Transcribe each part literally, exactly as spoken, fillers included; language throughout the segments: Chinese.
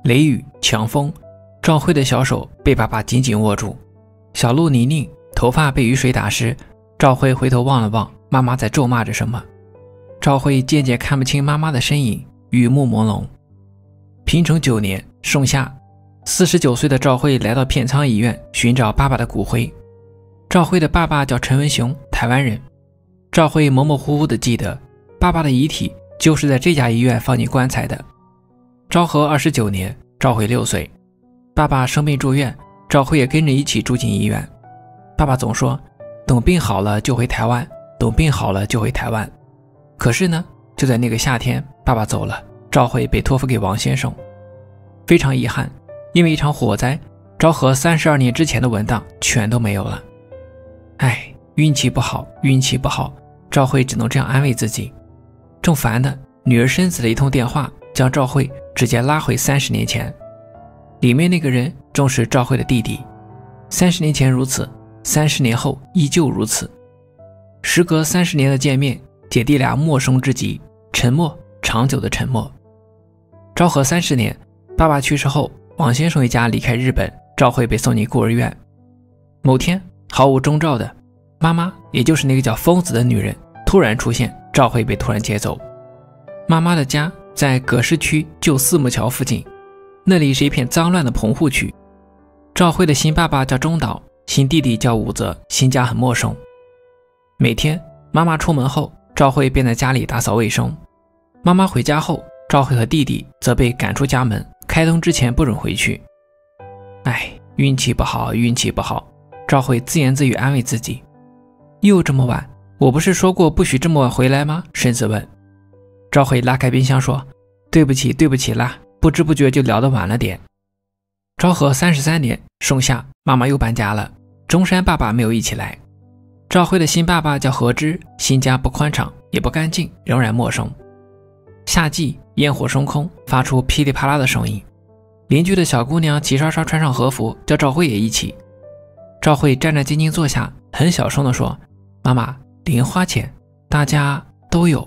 雷雨、强风，赵慧的小手被爸爸紧紧握住，小路泥泞，头发被雨水打湿。赵慧回头望了望，妈妈在咒骂着什么。赵慧渐渐看不清妈妈的身影，雨幕朦胧。平成九年盛夏，四十九岁的赵慧来到片仓医院寻找爸爸的骨灰。赵慧的爸爸叫陈文雄，台湾人。赵慧模模糊糊地记得，爸爸的遗体就是在这家医院放进棺材的。昭和二十九年，赵慧六岁，爸爸生病住院，赵慧也跟着一起住进医院。爸爸总说，等病好了就回台湾，等病好了就回台湾。可是呢，就在那个夏天，爸爸走了，赵慧被托付给王先生。非常遗憾，因为一场火灾，昭和三十二年之前的文档全都没有了。唉，运气不好，运气不好，赵慧只能这样安慰自己。正烦的，女儿生子的一通电话将赵慧直接拉回三十年前。里面那个人正是赵慧的弟弟，三十年前如此，三十年后依旧如此。时隔三十年的见面，姐弟俩陌生至极，沉默，长久的沉默。昭和三十年，爸爸去世后，王先生一家离开日本，赵慧被送进孤儿院。某天，毫无征兆的，妈妈，也就是那个叫疯子的女人突然出现，赵慧被突然接走。妈妈的家在葛饰区旧四木桥附近，那里是一片脏乱的棚户区。赵慧的新爸爸叫中岛，新弟弟叫武则，新家很陌生。每天妈妈出门后，赵慧便在家里打扫卫生。妈妈回家后，赵慧和弟弟则被赶出家门，开灯之前不准回去。唉，运气不好，运气不好，赵慧自言自语安慰自己。又这么晚，我不是说过不许这么晚回来吗？婶子问。赵慧拉开冰箱说，对不起对不起啦，不知不觉就聊得晚了点。昭和三十三年盛夏，妈妈又搬家了，中山爸爸没有一起来。赵慧的新爸爸叫何之，新家不宽敞也不干净，仍然陌生。夏季烟火升空，发出噼里啪啦的声音。邻居的小姑娘齐刷刷穿上和服，叫赵慧也一起。赵慧战战兢兢坐下，很小声地说，妈妈，零花钱大家都有。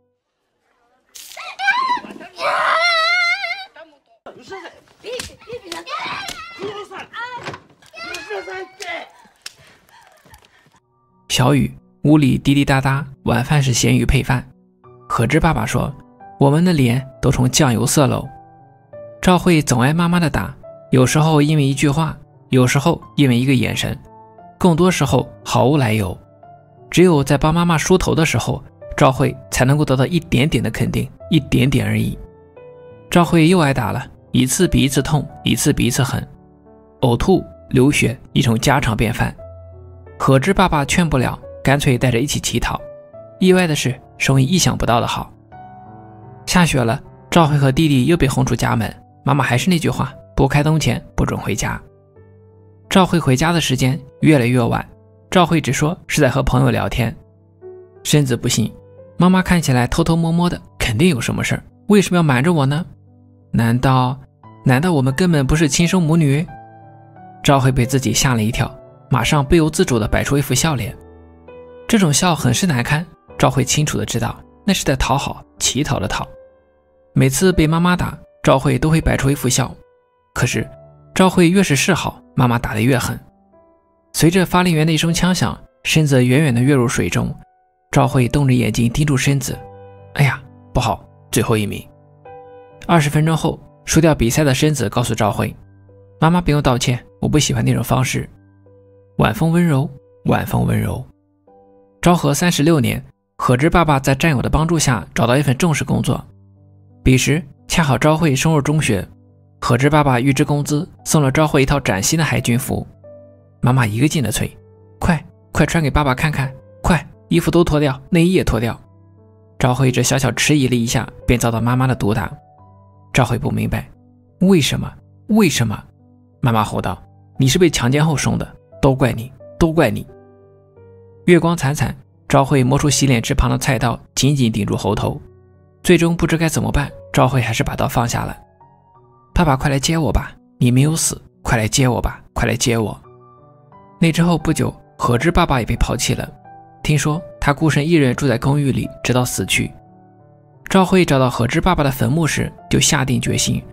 小雨，屋里滴滴答答，晚饭是咸鱼配饭。何之爸爸说，我们的脸都成酱油色喽。赵慧总挨妈妈的打，有时候因为一句话，有时候因为一个眼神，更多时候毫无来由。只有在帮妈妈梳头的时候，赵慧才能够得到一点点的肯定，一点点而已。赵慧又挨打了，一次比一次痛，一次比一次狠，呕吐流血已成家常便饭。何之爸爸劝不了，干脆带着一起乞讨。意外的是，生意意想不到的好。下雪了，赵慧和弟弟又被轰出家门，妈妈还是那句话，不开灯前不准回家。赵慧回家的时间越来越晚，赵慧只说是在和朋友聊天。身子不信，妈妈看起来偷偷摸摸的，肯定有什么事儿，为什么要瞒着我呢？难道难道我们根本不是亲生母女？赵慧被自己吓了一跳，马上不由自主地摆出一副笑脸。这种笑很是难堪，赵慧清楚地知道那是在讨好，乞讨的讨。每次被妈妈打，赵慧都会摆出一副笑，可是赵慧越是示好，妈妈打得越狠。随着发令员的一声枪响，身子远远地跃入水中，赵慧瞪着眼睛盯住身子，哎呀，不好，最后一名。二十分钟后，输掉比赛的身子告诉赵慧，妈妈不用道歉，我不喜欢那种方式。晚风温柔，晚风温柔。昭和三十六年，何之爸爸在战友的帮助下找到一份正式工作。彼时恰好昭慧升入中学，何之爸爸预支工资，送了昭慧一套崭新的海军服。妈妈一个劲的催，快快穿给爸爸看看，快，衣服都脱掉，内衣也脱掉。昭慧这小小迟疑了一下，便遭到妈妈的毒打。赵慧不明白，为什么？为什么？妈妈吼道：“你是被强奸后生的，都怪你，都怪你！”月光惨惨，赵慧摸出洗脸池旁的菜刀，紧紧顶住喉头。最终不知该怎么办，赵慧还是把刀放下了。爸爸，快来接我吧！你没有死，快来接我吧！快来接我！那之后不久，何之爸爸也被抛弃了。听说他孤身一人住在公寓里，直到死去。赵慧找到何之爸爸的坟墓时，就下定决心，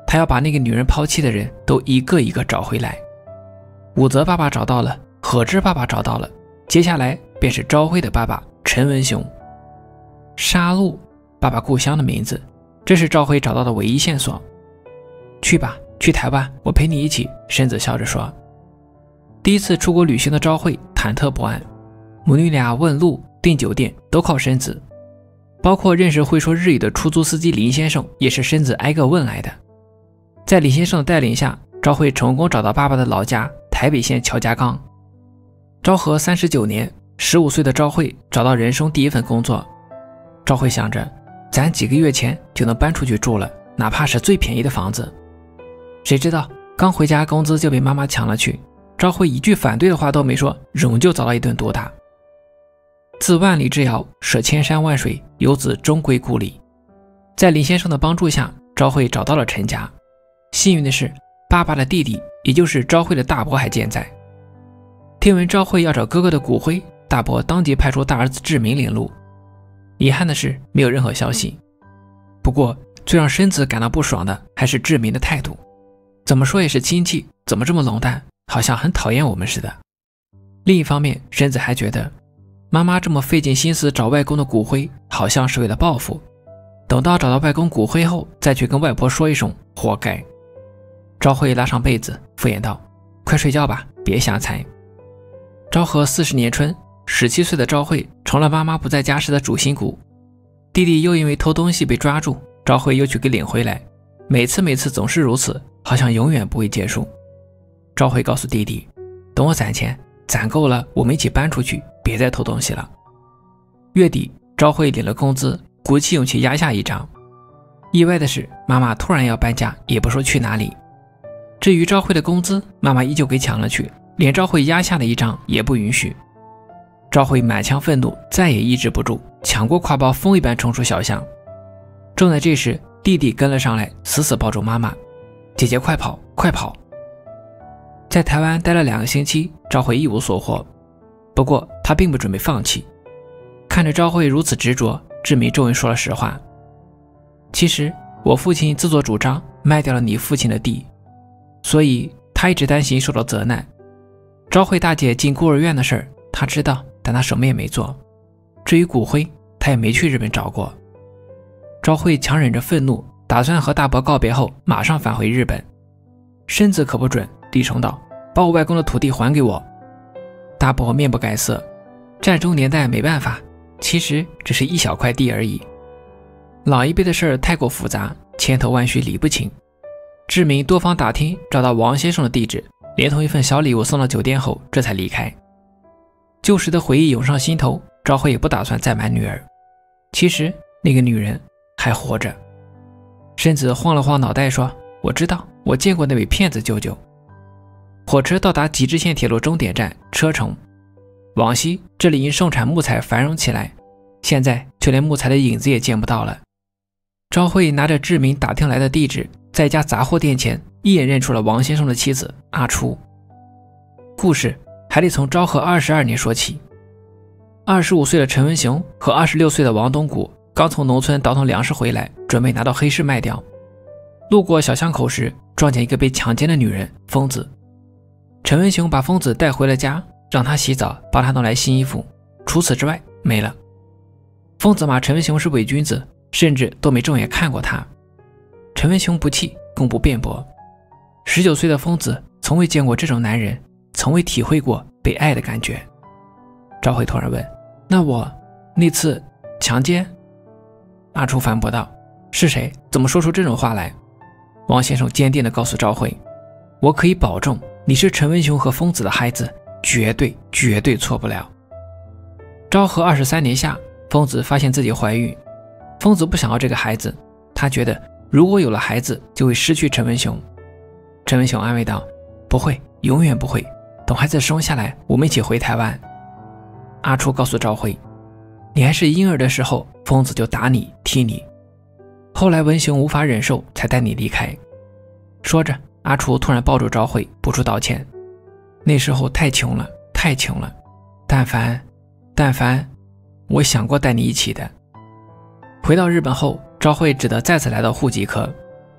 他要把那个女人抛弃的人都一个一个找回来。武则爸爸找到了，何之爸爸找到了，接下来便是昭惠的爸爸陈文雄。沙鹿，爸爸故乡的名字，这是昭惠找到的唯一线索。去吧，去台湾，我陪你一起，申子笑着说。第一次出国旅行的昭惠忐忑不安，母女俩问路订酒店都靠申子，包括认识会说日语的出租司机林先生也是申子挨个问来的。在林先生的带领下，昭惠成功找到爸爸的老家台北县乔家岗。昭和三十九年，十五岁的昭惠找到人生第一份工作。昭惠想着，咱几个月前就能搬出去住了，哪怕是最便宜的房子。谁知道刚回家工资就被妈妈抢了去，昭惠一句反对的话都没说，仍旧遭到一顿毒打。自万里之遥，舍千山万水，游子终归故里。在林先生的帮助下，昭惠找到了陈家。幸运的是，爸爸的弟弟，也就是昭惠的大伯还健在。听闻昭惠要找哥哥的骨灰，大伯当即派出大儿子志明领路。遗憾的是，没有任何消息。不过最让申子感到不爽的还是志明的态度，怎么说也是亲戚，怎么这么冷淡，好像很讨厌我们似的。另一方面，申子还觉得妈妈这么费尽心思找外公的骨灰，好像是为了报复，等到找到外公骨灰后再去跟外婆说一声，活该。昭惠拉上被子敷衍道，快睡觉吧，别瞎猜。昭和四十年春，十七岁的昭惠成了妈妈不在家时的主心骨。弟弟又因为偷东西被抓住，昭惠又去给领回来，每次每次总是如此，好像永远不会结束。昭惠告诉弟弟，等我攒钱，攒够了我们一起搬出去，别再偷东西了。月底，昭惠领了工资，鼓起勇气压下一张。意外的是，妈妈突然要搬家，也不说去哪里。至于昭惠的工资，妈妈依旧给抢了去，连昭惠压下的一张也不允许。昭惠满腔愤怒，再也抑制不住，抢过挎包，风一般冲出小巷。正在这时，弟弟跟了上来，死死抱住妈妈，姐姐快跑快跑。在台湾待了两个星期，昭惠一无所获，不过她并不准备放弃。看着昭惠如此执着，志明终于说了实话，其实我父亲自作主张卖掉了你父亲的地，所以他一直担心受到责难。昭惠大姐进孤儿院的事儿，他知道，但他什么也没做。至于骨灰，他也没去日本找过。昭惠强忍着愤怒，打算和大伯告别后马上返回日本。身子可不准，低声道，把我外公的土地还给我。大伯面不改色，战争年代没办法，其实只是一小块地而已。老一辈的事儿太过复杂，千头万绪理不清。志明多方打听，找到王先生的地址，连同一份小礼物送到酒店后，这才离开。旧时的回忆涌上心头，昭惠也不打算再瞒女儿。其实那个女人还活着。身子晃了晃脑袋说，我知道，我见过那位骗子舅舅。火车到达吉支线铁路终点站车城。往昔这里因盛产木材繁荣起来，现在就连木材的影子也见不到了。昭惠拿着志明打听来的地址，在一家杂货店前一眼认出了王先生的妻子阿初。故事还得从昭和二十二年说起。二十五岁的陈文雄和二十六岁的王东谷刚从农村倒腾粮食回来，准备拿到黑市卖掉。路过小巷口时，撞见一个被强奸的女人疯子。陈文雄把疯子带回了家，让她洗澡，帮她弄来新衣服，除此之外没了。疯子骂陈文雄是伪君子，甚至都没正眼看过他。陈文雄不气，更不辩驳。十九岁的疯子从未见过这种男人，从未体会过被爱的感觉。昭惠突然问，那我那次强奸？阿初反驳道，是谁？怎么说出这种话来？王先生坚定地告诉昭惠，我可以保证你是陈文雄和疯子的孩子，绝对绝对错不了。昭和二十三年夏，疯子发现自己怀孕。疯子不想要这个孩子，他觉得如果有了孩子就会失去陈文雄。陈文雄安慰道，不会，永远不会，等孩子生下来我们一起回台湾。阿初告诉昭惠，你还是婴儿的时候，疯子就打你踢你，后来文雄无法忍受才带你离开。说着，阿初突然抱住昭惠，不住道歉，那时候太穷了，太穷了，但凡但凡我想过带你一起的。回到日本后，昭惠只得再次来到户籍科。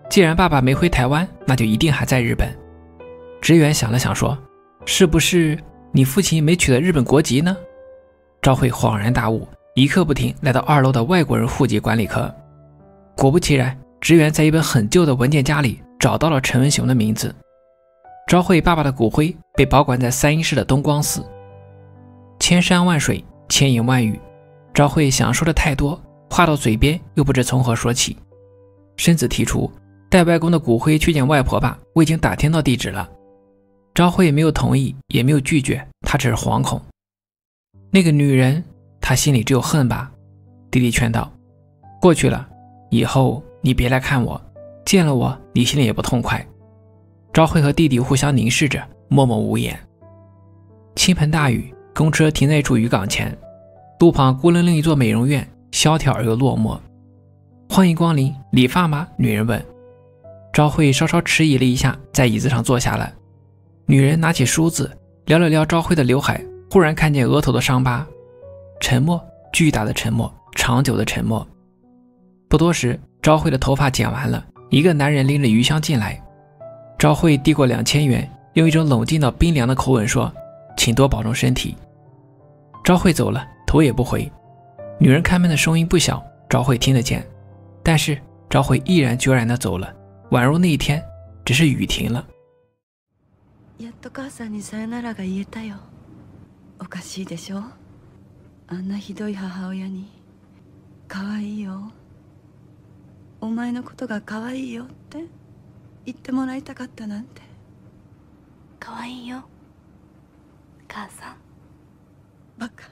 既然爸爸没回台湾，那就一定还在日本。职员想了想说，是不是你父亲没取得日本国籍呢？赵慧恍然大悟，一刻不停来到二楼的外国人户籍管理科。果不其然，职员在一本很旧的文件夹里找到了陈文雄的名字。赵慧爸爸的骨灰被保管在三英市的东光寺。千山万水，千言万语，赵慧想说的太多，话到嘴边又不知从何说起。身子提出带外公的骨灰去见外婆吧，我已经打听到地址了。赵慧没有同意，也没有拒绝，她只是惶恐。那个女人，她心里只有恨吧。弟弟劝道，过去了，以后你别来看我，见了我你心里也不痛快。赵慧和弟弟互相凝视着，默默无言。倾盆大雨，公车停在一处渔港前，路旁孤零零一座美容院，萧条而又落寞。欢迎光临，理发吗？女人问。赵慧稍稍迟疑了一下，在椅子上坐下了。女人拿起梳子撩了撩赵慧的刘海，忽然看见额头的伤疤。沉默，巨大的沉默，长久的沉默。不多时，赵慧的头发剪完了，一个男人拎着鱼箱进来。赵慧递过两千元，用一种冷静到冰凉的口吻说，请多保重身体。赵慧走了，头也不回。女人开门的声音不小，赵慧听得见，但是赵慧毅然决然地走了，宛如那一天只是雨停了。 やっと母さんにさよならが言えたよ。おかしいでしょ。あんなひどい母親に可愛いよ。お前のことが可愛いよって言ってもらいたかったなんて。 可愛いよ、母さん。 バカ。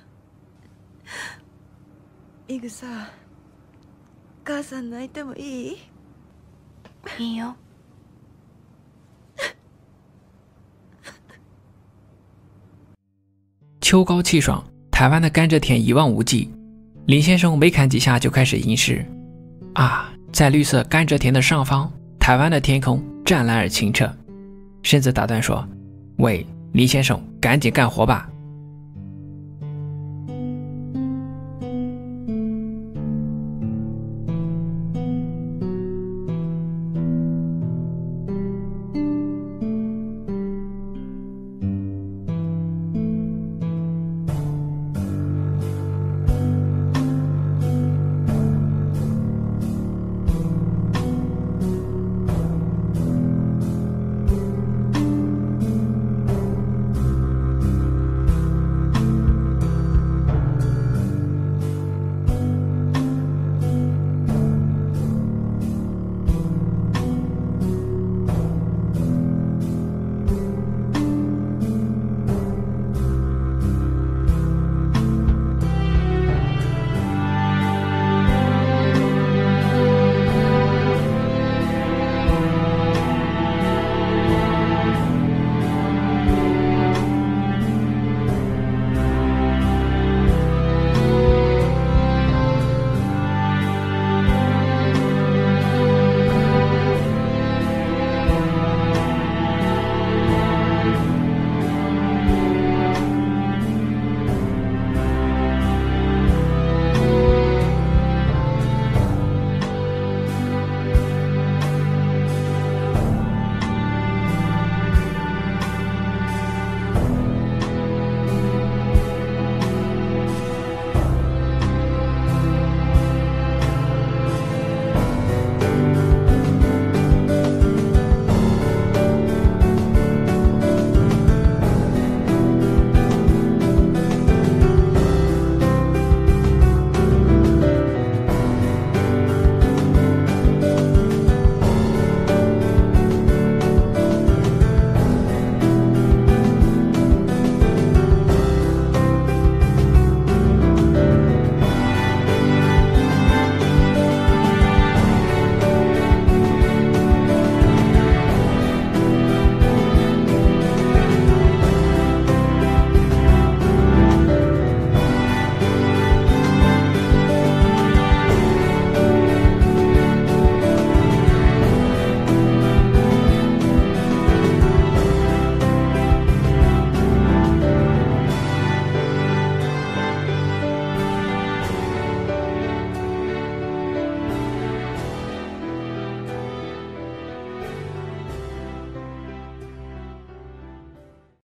イグさ、母さん泣いてもいい？ いいよ。 秋高气爽，台湾的甘蔗田一望无际。林先生没砍几下就开始吟诗。啊，在绿色甘蔗田的上方，台湾的天空湛蓝而清澈。身子打断说，喂，林先生，赶紧干活吧。